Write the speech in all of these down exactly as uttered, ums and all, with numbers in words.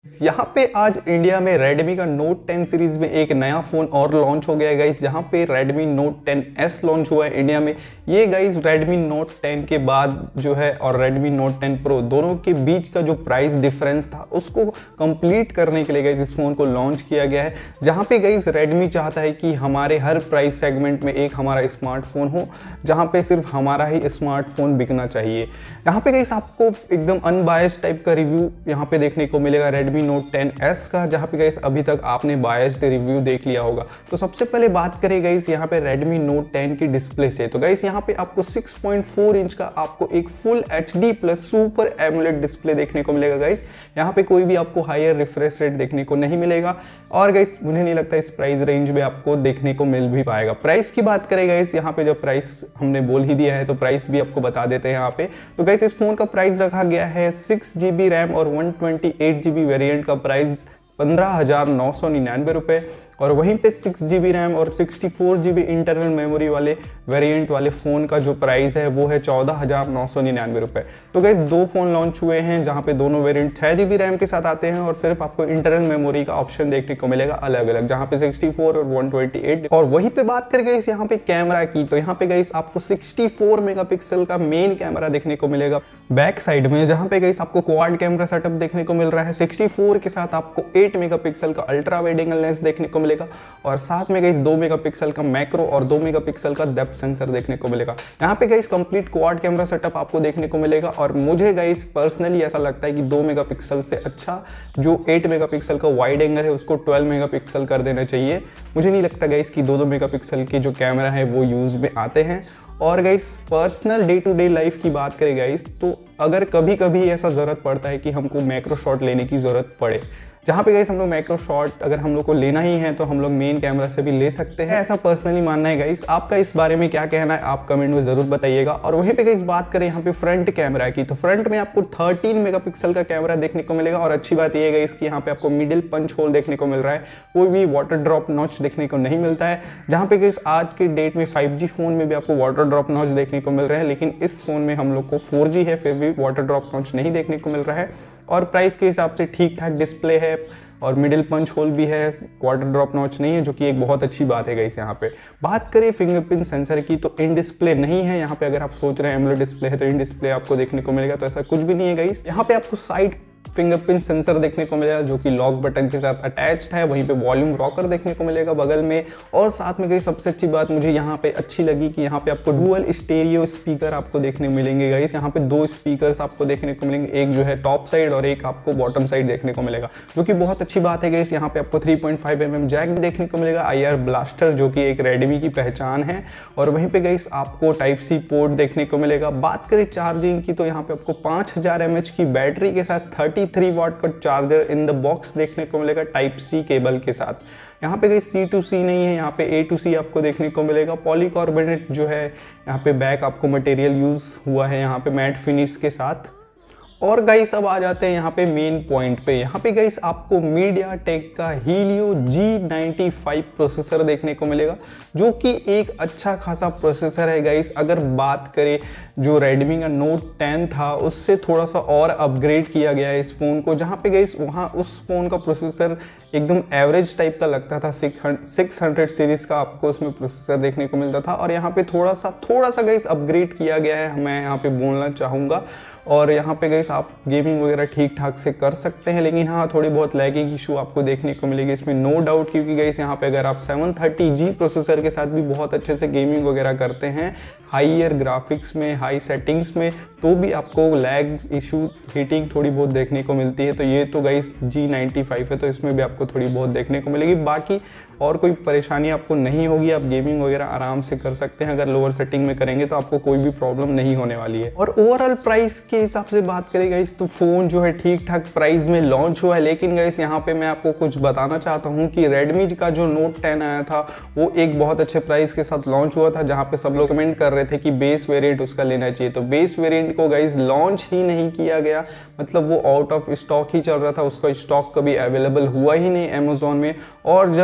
यहाँ पे आज इंडिया में Redmi का Note टेन सीरीज में एक नया फ़ोन और लॉन्च हो गया है गाइस, जहाँ पे Redmi Note ten S launch हुआ है इंडिया में। ये गाइस Redmi Note टेन के बाद जो है और Redmi Note टेन Pro दोनों के बीच का जो प्राइस डिफरेंस था उसको कंप्लीट करने के लिए गाइस इस फ़ोन को लॉन्च किया गया है। जहाँ पे गाइस Redmi चाहता है कि हमारे हर प्राइस सेगमेंट में एक हमारा स्मार्टफोन हो, जहाँ पे सिर्फ हमारा ही स्मार्टफोन बिकना चाहिए। यहाँ पे गाइस आपको एकदम अनबायस्ड टाइप का रिव्यू यहाँ पे देखने को मिलेगा Redmi Note टेन एस का, जहाँ पे गाइस अभी तक आपने बायस्ड रिव्यू देख लिया होगा। तो सबसे पहले बात करें गाइस यहाँ पे Redmi Note टेन की डिस्प्ले से, तो गाइस यहाँ पे आपको सिक्स पॉइंट फोर इंच का आपको एक full H D plus super AMOLED display देखने को मिलेगा गाइस। यहाँ पे कोई भी आपको हायर रिफ्रेश रेट देखने को नहीं मिलेगा और गाइस मुझे नहीं लगता इस प्राइस रेंज में आपको देखने को मिल भी पाएगा। प्राइस की बात करें गाइस, यहाँ पे जब प्राइस हमने बोल ही दिया है तो प्राइस भी आपको बता देते हैं यहाँ पे। तो गाइस इस फोन का प्राइस रखा गया है सिक्स जी बी रैम और one twenty eight G B variant का प्राइस पंद्रह हज़ार नौ सौ निन्यानवे रुपये, और वहीं पे सिक्स जी बी रैम और sixty four G B internal memory वाले वेरिएंट वाले फ़ोन का जो प्राइस है वो है चौदह हज़ार नौ सौ निन्यानवे रुपये। तो गाइस दो फ़ोन लॉन्च हुए हैं जहाँ पे दोनों वेरिएंट छः जी बी रैम के साथ आते हैं और सिर्फ आपको इंटरनल मेमोरी का ऑप्शन देखने को मिलेगा अलग अलग, जहाँ पे सिक्सटी फोर और वन ट्वेंटी एट। और वहीं पे बात करें गाइस यहाँ पे कैमरा की, तो यहाँ पे गाइस आपको सिक्सटी फोर मेगापिक्सल का मेन कैमरा देखने को मिलेगा बैक साइड में, जहाँ पे गाइस आपको क्वाड कैमरा सेटअप देखने को मिल रहा है। सिक्सटी फोर के साथ आपको एट मेगापिक्सल का अल्ट्रा वाइड एंगल लेंस देखने को मिलेगा और साथ में गाइस दो मेगापिक्सल का मैक्रो और दो मेगापिक्सल का डेप्थ सेंसर देखने को मिलेगा। यहाँ पे guys complete quad camera setup आपको देखने को मिलेगा और मुझे गाइस पर्सनली ऐसा लगता है कि दो मेगापिक्सल से अच्छा जो एट मेगापिक्सल का वाइड एंगल है उसको ट्वेल्व मेगापिक्सल कर देना चाहिए। मुझे नहीं लगता गाइस कि दो दो मेगापिक्सल के जो कैमरा है वो यूज में आते हैं। और guys personal day to day life की बात करें गाइस, तो अगर कभी कभी ऐसा ज़रूरत पड़ता है कि हमको मैक्रो शॉट लेने की ज़रूरत पड़े, जहाँ पे गाइस हम लोग मैक्रो शॉट अगर हम लोग को लेना ही है तो हम लोग मेन कैमरा से भी ले सकते हैं, ऐसा पर्सनली मानना है गाइस। आपका इस बारे में क्या कहना है आप कमेंट में ज़रूर बताइएगा। और वहीं पे गाइस बात करें यहाँ पे फ्रंट कैमरा की, तो फ्रंट में आपको थर्टीन मेगापिक्सल का कैमरा देखने को मिलेगा और अच्छी बात यह है गाइस कि यहाँ पे आपको मिडिल पंच होल देखने को मिल रहा है, कोई भी वाटर ड्रॉप नॉच देखने को नहीं मिलता है। जहाँ पे गाइस आज के डेट में फाइव जी फोन में भी आपको वाटर ड्रॉप नॉच देखने को मिल रहा है, लेकिन इस फोन में हम लोग को फोर जी है फिर भी वाटर ड्रॉप नॉच नहीं देखने को मिल रहा है। और प्राइस के हिसाब से ठीक ठाक डिस्प्ले है और मिडिल पंच होल भी है, वाटर ड्रॉप नॉच नहीं है, जो कि एक बहुत अच्छी बात है गाइस। यहाँ पे बात करें फिंगरप्रिंट सेंसर की, तो इन डिस्प्ले नहीं है यहाँ पे। अगर आप सोच रहे हैं एमोलेड डिस्प्ले है तो इन डिस्प्ले आपको देखने को मिलेगा, तो ऐसा कुछ भी नहीं है गाइस। यहाँ पे आपको साइड फिंगरप्रिंट सेंसर देखने को मिलेगा जो कि लॉक बटन के साथ अटैच्ड है, वहीं पे वॉल्यूम रॉकर देखने को मिलेगा बगल में। और साथ में गई सबसे अच्छी बात मुझे यहाँ पे अच्छी लगी कि यहाँ पे आपको डुअल स्टेरियो स्पीकर आपको देखने मिलेंगे गाइस। यहाँ पे दो स्पीकर्स आपको देखने को मिलेंगे, एक जो है टॉप साइड और एक आपको बॉटम साइड देखने को मिलेगा, जो कि बहुत अच्छी बात है गाइस। यहाँ पे आपको three point five M M jack भी देखने को मिलेगा, आई आर ब्लास्टर जो कि एक रेडमी की पहचान है। और वहीं पे गाइस आपको टाइप सी पोर्ट देखने को मिलेगा। बात करें चार्जिंग की, तो यहाँ पे आपको पाँच हज़ार एम एच की बैटरी के साथ थर्टी थ्री वाट का चार्जर इन द बॉक्स देखने को मिलेगा टाइप सी केबल के साथ। यहाँ पे कहीं सी टू सी नहीं है, यहाँ पे ए टू सी आपको देखने को मिलेगा। पॉलीकार्बोनेट जो है यहाँ पे बैक आपको मटेरियल यूज हुआ है यहाँ पे मैट फिनिश के साथ। और गाइस अब आ जाते हैं यहाँ पे मेन पॉइंट पे। यहाँ पे गाइस आपको मीडियाटेक का Helio G ninety five processor देखने को मिलेगा, जो कि एक अच्छा खासा प्रोसेसर है गाइस। अगर बात करें जो Redmi का Note टेन था उससे थोड़ा सा और अपग्रेड किया गया है इस फ़ोन को, जहाँ पे गाइस वहाँ उस फ़ोन का प्रोसेसर एकदम एवरेज टाइप का लगता था, सिक्स हंड्रेड सीरीज़ का आपको उसमें प्रोसेसर देखने को मिलता था। और यहाँ पे थोड़ा सा थोड़ा सा गाइस अपग्रेड किया गया है, मैं यहाँ पे बोलना चाहूँगा। और यहाँ पे गाइस आप गेमिंग वगैरह ठीक ठाक से कर सकते हैं, लेकिन हाँ थोड़ी बहुत लैगिंग इशू आपको देखने को मिलेगी इसमें, नो डाउट। क्योंकि गाइस यहाँ पे अगर आप सेवन थर्टी जी प्रोसेसर के साथ भी बहुत अच्छे से गेमिंग वगैरह करते हैं हाईयर ग्राफिक्स में, हाई सेटिंग्स में, तो भी आपको लैग इशू हीटिंग थोड़ी बहुत देखने को मिलती है। तो ये तो गाइस जी नाइंटी फाइव है तो इसमें भी आपको थोड़ी बहुत देखने को मिलेगी। बाकी और कोई परेशानी आपको नहीं होगी, आप गेमिंग वगैरह आराम से कर सकते हैं। अगर लोअर सेटिंग में करेंगे तो आपको कोई भी प्रॉब्लम नहीं होने वाली है। और ओवरऑल प्राइस के हिसाब से बात करें गाइस तो फ़ोन जो है ठीक ठाक प्राइस में लॉन्च हुआ है। लेकिन गाइस यहाँ पे मैं आपको कुछ बताना चाहता हूँ कि Redmi का जो Note टेन आया था वो एक बहुत अच्छे प्राइस के साथ लॉन्च हुआ था, जहाँ पे सब लोग कमेंट कर रहे थे कि बेस वेरिएंट उसका लेना चाहिए। तो बेस वेरिएंट को गाइस लॉन्च ही नहीं किया गया, मतलब वो आउट ऑफ स्टॉक ही चल रहा था, उसका स्टॉक कभी अवेलेबल हुआ ही नहीं अमेजोन में। और जब अवेलेबल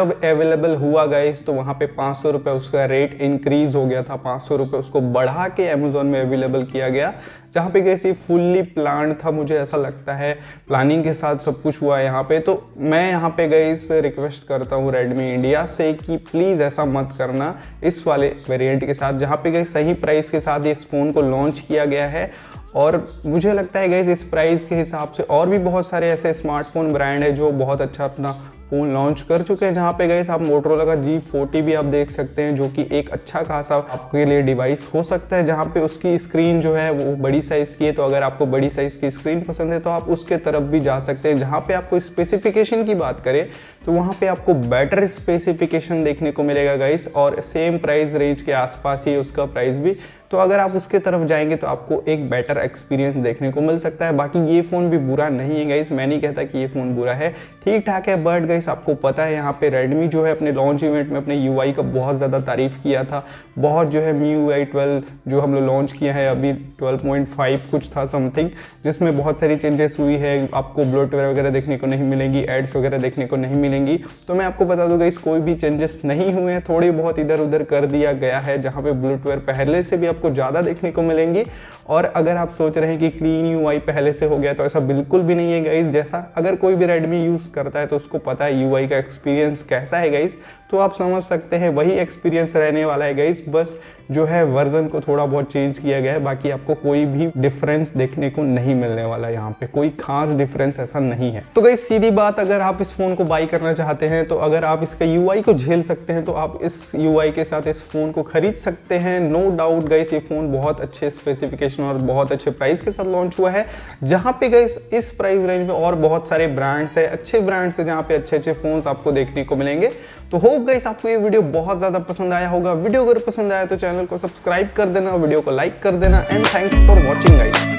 अवेलेबल हुआ गाइस तो वहाँ पे पाँच सौ रुपये उसका रेट इंक्रीज हो गया था, पाँच सौ रुपये उसको बढ़ा के अमेज़ॉन में अवेलेबल किया गया, जहाँ पे गाइस ये फुल्ली प्लान था, मुझे ऐसा लगता है प्लानिंग के साथ सब कुछ हुआ है यहाँ पे। तो मैं यहाँ पे गाइस रिक्वेस्ट करता हूँ रेडमी इंडिया से कि प्लीज़ ऐसा मत करना इस वाले वेरिएंट के साथ, जहाँ पे गाइस सही प्राइस के साथ इस फ़ोन को लॉन्च किया गया है। और मुझे लगता है गाइस इस प्राइस के हिसाब से और भी बहुत सारे ऐसे स्मार्टफोन ब्रांड है जो बहुत अच्छा अपना फ़ोन लॉन्च कर चुके हैं, जहाँ पे गाइस आप मोटरोला का जी फोर्टी भी आप देख सकते हैं, जो कि एक अच्छा खासा आपके लिए डिवाइस हो सकता है, जहाँ पे उसकी स्क्रीन जो है वो बड़ी साइज़ की है। तो अगर आपको बड़ी साइज़ की स्क्रीन पसंद है तो आप उसके तरफ भी जा सकते हैं। जहाँ पे आपको स्पेसिफिकेशन की बात करें तो वहाँ पे आपको बेटर स्पेसिफिकेशन देखने को मिलेगा गाइस, और सेम प्राइस रेंज के आसपास ही उसका प्राइस भी। तो अगर आप उसके तरफ जाएंगे तो आपको एक बेटर एक्सपीरियंस देखने को मिल सकता है। बाकी ये फ़ोन भी बुरा नहीं है गाइस, मैं नहीं कहता कि ये फ़ोन बुरा है, ठीक ठाक है। बट गाइस आपको पता है यहाँ पे रेडमी जो है अपने लॉन्च इवेंट में अपने यूआई का बहुत ज़्यादा तारीफ़ किया था, बहुत जो है मी यू आई ट्वेल्व जो हम लोग लॉन्च किया है अभी ट्वेल्व पॉइंट फाइव कुछ था समथिंग, जिसमें बहुत सारी चेंजेस हुई है, आपको ब्लोटवेयर वगैरह देखने को नहीं मिलेंगी, एड्स वगैरह देखने को नहीं मिलेंगी। तो मैं आपको बता दूँ गाइस कोई भी चेंजेस नहीं हुए हैं, थोड़ी बहुत इधर उधर कर दिया गया है, जहाँ पे ब्लोटवेयर पहले से भी आपको ज़्यादा देखने को मिलेंगी। और अगर आप सोच रहे हैं कि क्लीन यूआई पहले से हो गया तो ऐसा बिल्कुल भी नहीं है गाइस। जैसा अगर कोई भी रेडमी यूज़ करता है तो उसको पता है यूआई का एक्सपीरियंस कैसा है गाइस, तो आप समझ सकते हैं वही एक्सपीरियंस रहने वाला है गाइस, बस जो है वर्जन को थोड़ा बहुत चेंज किया गया है। बाकी आपको कोई भी डिफरेंस देखने को नहीं मिलने वाला है, यहाँ पे कोई खास डिफरेंस ऐसा नहीं है। तो गाइस सीधी बात, अगर आप इस फोन को बाई करना चाहते हैं तो अगर आप इसका यूआई को झेल सकते हैं तो आप इस यूआई के साथ इस फोन को खरीद सकते हैं। नो डाउट गाइस ये फोन बहुत अच्छे स्पेसिफिकेशन और बहुत अच्छे प्राइस के साथ लॉन्च हुआ है, जहाँ पे गाइस इस प्राइस रेंज में और बहुत सारे ब्रांड्स है, अच्छे ब्रांड्स है, जहाँ पे अच्छे अच्छे फोन्स आपको देखने को मिलेंगे। तो होप गाइस आपको ये वीडियो बहुत ज़्यादा पसंद आया होगा। वीडियो अगर पसंद आया तो चैनल को सब्सक्राइब कर देना, वीडियो को लाइक कर देना, and thanks for watching guys.